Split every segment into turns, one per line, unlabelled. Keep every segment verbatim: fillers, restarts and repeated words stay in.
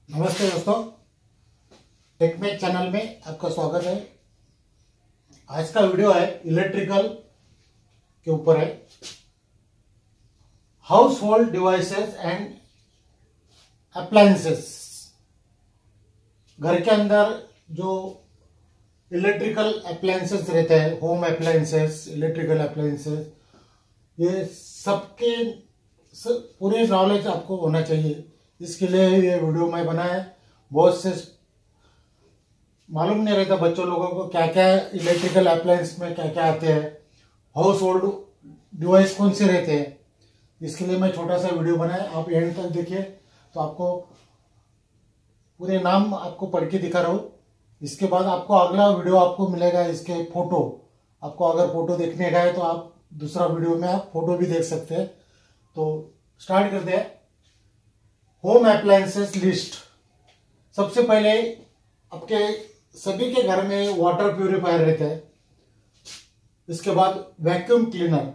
नमस्ते दोस्तों, टेकमेक चैनल में आपका स्वागत है। आज का वीडियो है इलेक्ट्रिकल के ऊपर है। Household devices and appliances, घर के अंदर जो इलेक्ट्रिकल अप्लायंसेस रहते हैं, होम अप्लायंसेस, इलेक्ट्रिकल अप्लायंसेस, ये सबके सब, पूरे नॉलेज आपको होना चाहिए। इसके लिए ये वीडियो मैं बनाया है। बहुत से मालूम नहीं रहता बच्चों लोगों को क्या क्या इलेक्ट्रिकल अप्लायंस में क्या क्या आते हैं, हाउस होल्ड डिवाइस कौन से रहते हैं। इसके लिए मैं छोटा सा वीडियो बनाया, आप एंड तक देखिए तो आपको पूरे नाम आपको पढ़ के दिखा रहा हूँ। इसके बाद आपको अगला वीडियो आपको मिलेगा, इसके फोटो आपको अगर फोटो देखने का है तो आप दूसरा वीडियो में आप फोटो भी देख सकते हैं। तो स्टार्ट करते हैं। Home appliances list. सबसे पहले आपके सभी के घर में वाटर प्यूरिफायर रहता है। इसके बाद वैक्यूम क्लीनर,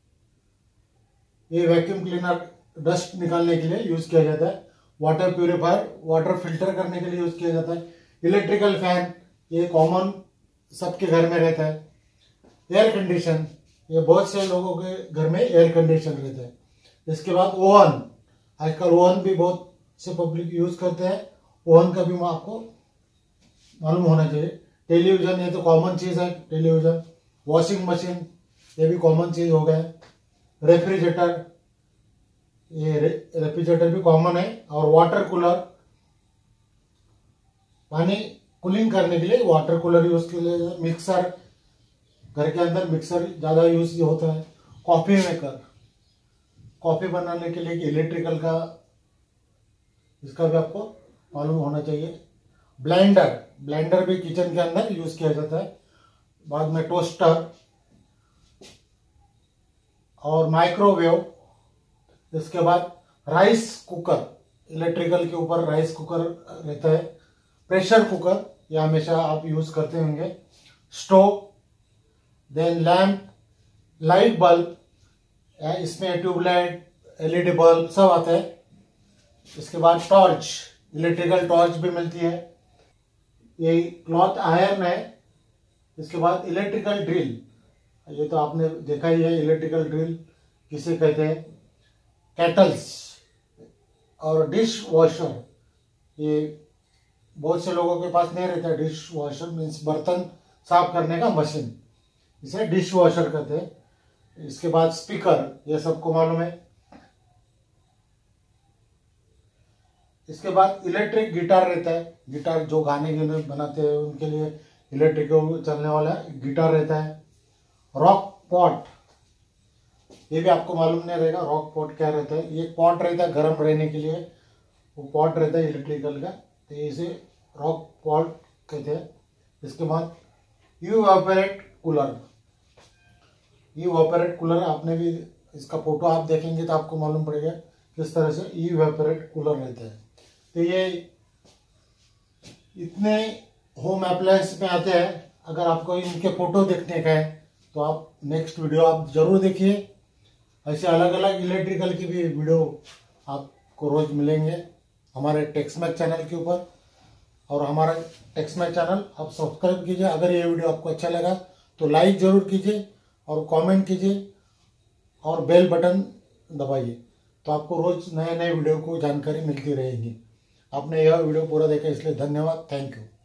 ये वैक्यूम क्लीनर डस्ट निकालने के लिए यूज किया जाता है। वाटर प्यूरिफायर वाटर फिल्टर करने के लिए यूज किया जाता है। इलेक्ट्रिकल फैन, ये कॉमन सबके घर में रहता है। एयर कंडीशन, ये बहुत से लोगों के घर में एयर कंडीशन रहता है। इसके बाद ओवन, आजकल ओवन भी बहुत से पब्लिक यूज करते हैं। ओवन का भी आपको मालूम होना चाहिए। टेलीविजन, ये तो कॉमन चीज है, टेलीविजन। वॉशिंग मशीन, ये भी कॉमन चीज हो गया। रेफ्रिजरेटर, ये रेफ्रिजरेटर भी कॉमन है। और वाटर कूलर, पानी कूलिंग करने के लिए वाटर कूलर यूज के लिए। मिक्सर, घर के अंदर मिक्सर ज्यादा यूज होता है। कॉफी मेकर, कॉफी बनाने के लिए इलेक्ट्रिकल का, इसका भी आपको मालूम होना चाहिए। ब्लेंडर, ब्लेंडर भी किचन के अंदर यूज किया जाता है। बाद में टोस्टर और माइक्रोवेव। इसके बाद राइस कुकर, इलेक्ट्रिकल के ऊपर राइस कुकर रहता है। प्रेशर कुकर, ये हमेशा आप यूज करते होंगे। Stove, then lamp, light bulb, इसमें ट्यूबलाइट, एलईडी बल्ब सब आता है। इसके बाद टॉर्च, इलेक्ट्रिकल टॉर्च भी मिलती है। ये क्लॉथ आयरन है। इसके बाद इलेक्ट्रिकल ड्रिल, ये तो आपने देखा ही है, इलेक्ट्रिकल ड्रिल किसे कहते हैं। केटल्स और डिश वॉशर, ये बहुत से लोगों के पास नहीं रहता। डिश वॉशर मीन्स बर्तन साफ करने का मशीन, इसे डिश वॉशर कहते हैं। इसके बाद स्पीकर, ये सबको मालूम है। इसके बाद इलेक्ट्रिक गिटार रहता है। गिटार जो गाने के लिए बनाते हैं उनके लिए इलेक्ट्रिक चलने वाला गिटार रहता है। रॉक पॉट, ये भी आपको मालूम नहीं रहेगा रॉक पॉट क्या रहता है। ये पॉट रहता है गर्म रहने के लिए, वो पॉट रहता है इलेक्ट्रिकल का, तो इसे रॉक पॉट कहते हैं। इसके बाद इवेपोरेट कूलर, इवेपोरेट कूलर आपने भी इसका फोटो आप देखेंगे तो आपको मालूम पड़ेगा किस तरह से इवेपोरेट कूलर रहता है। तो ये इतने होम अप्लायंस में आते हैं। अगर आपको इनके फोटो देखने का है तो आप नेक्स्ट वीडियो आप जरूर देखिए। ऐसे अलग अलग इलेक्ट्रिकल की भी वीडियो आपको रोज मिलेंगे हमारे टेक्समैक चैनल के ऊपर। और हमारा टेक्समैक चैनल आप सब्सक्राइब कीजिए। अगर ये वीडियो आपको अच्छा लगा तो लाइक जरूर कीजिए और कमेंट कीजिए और बेल बटन दबाइए, तो आपको रोज नए नए वीडियो को जानकारी मिलती रहेगी। आपने यह वीडियो पूरा देखा इसलिए धन्यवाद। Thank you.